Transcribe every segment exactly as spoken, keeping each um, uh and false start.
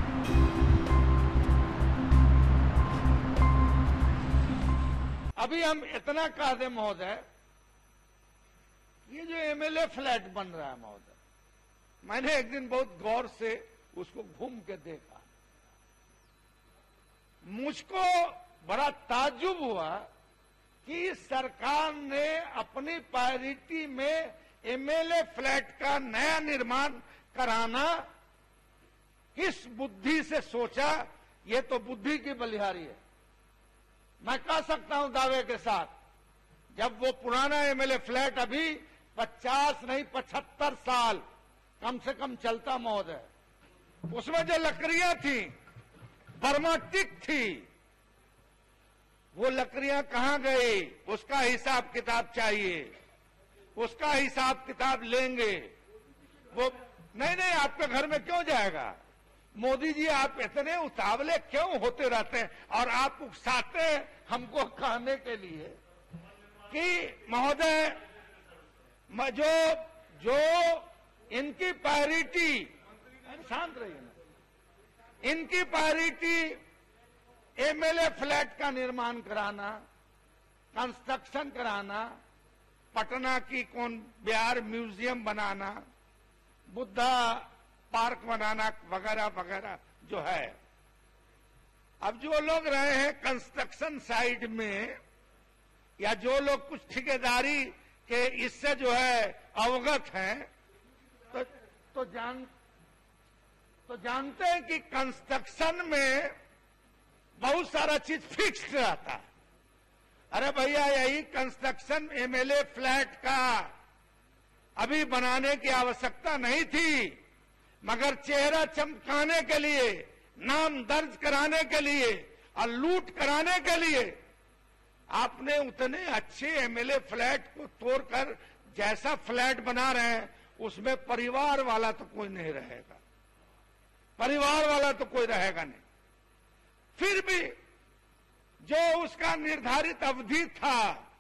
अभी हम इतना कह दें महोदय, ये जो एमएलए फ्लैट बन रहा है महोदय, मैंने एक दिन बहुत गौर से उसको घूम के देखा। मुझको बड़ा ताज्जुब हुआ कि सरकार ने अपनी प्रायोरिटी में एमएलए फ्लैट का नया निर्माण कराना किस बुद्धि से सोचा। ये तो बुद्धि की बलिहारी है। मैं कह सकता हूं दावे के साथ, जब वो पुराना एमएलए फ्लैट अभी पचास नहीं पचहत्तर साल कम से कम चलता महोदय, उसमें जो लकड़ियां थी बर्मा टिक थी, वो लकड़ियां कहां गई, उसका हिसाब किताब चाहिए, उसका हिसाब किताब लेंगे। वो नहीं नहीं आपके घर में क्यों जाएगा? मोदी जी आप इतने उतावले क्यों होते रहते हैं? और आप उकसाते हैं हमको कहने के लिए कि महोदय जो जो इनकी प्रायोरिटी, शांत रहिए ना, इनकी प्रायोरिटी एमएलए फ्लैट का निर्माण कराना, कंस्ट्रक्शन कराना, पटना की कौन बिहार म्यूजियम बनाना, बुद्धा पार्क बनाना वगैरह वगैरह जो है। अब जो लोग रहे हैं कंस्ट्रक्शन साइड में, या जो लोग कुछ ठेकेदारी के इससे जो है अवगत हैं, तो तो जान तो जानते हैं कि कंस्ट्रक्शन में बहुत सारा चीज फिक्स्ड रहता है। अरे भैया यही कंस्ट्रक्शन एमएलए फ्लैट का अभी बनाने की आवश्यकता नहीं थी, मगर चेहरा चमकाने के लिए, नाम दर्ज कराने के लिए और लूट कराने के लिए आपने उतने अच्छे एमएलए फ्लैट को तोड़कर जैसा फ्लैट बना रहे हैं, उसमें परिवार वाला तो कोई नहीं रहेगा, परिवार वाला तो कोई रहेगा नहीं। फिर भी जो उसका निर्धारित अवधि था,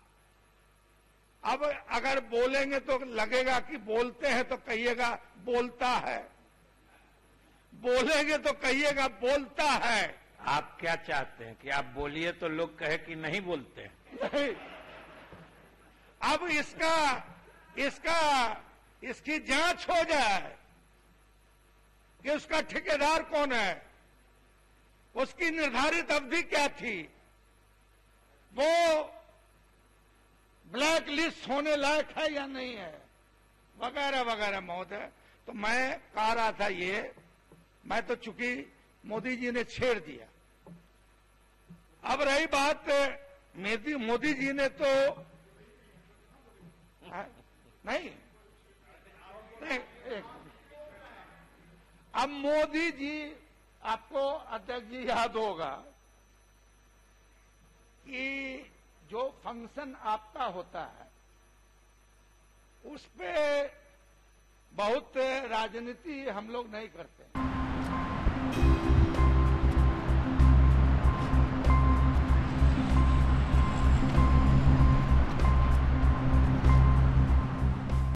अब अगर बोलेंगे तो लगेगा कि बोलते हैं, तो कहिएगा बोलता है, बोलेंगे तो कहिएगा बोलता है। आप क्या चाहते हैं कि आप बोलिए तो लोग कहे कि नहीं बोलते हैं? नहीं। अब इसका इसका इसकी जांच हो जाए कि उसका ठेकेदार कौन है, उसकी निर्धारित अवधि क्या थी, वो ब्लैक लिस्ट होने लायक है या नहीं है, वगैरह वगैरह महोदय। तो मैं कह रहा था, ये मैं तो चूंकि मोदी जी ने छेड़ दिया। अब रही बात, मोदी मोदी जी ने तो आ, नहीं नहीं एक, अब मोदी जी, आपको अध्यक्ष जी याद होगा कि जो फंक्शन आपका होता है उस पे बहुत राजनीति हम लोग नहीं करते।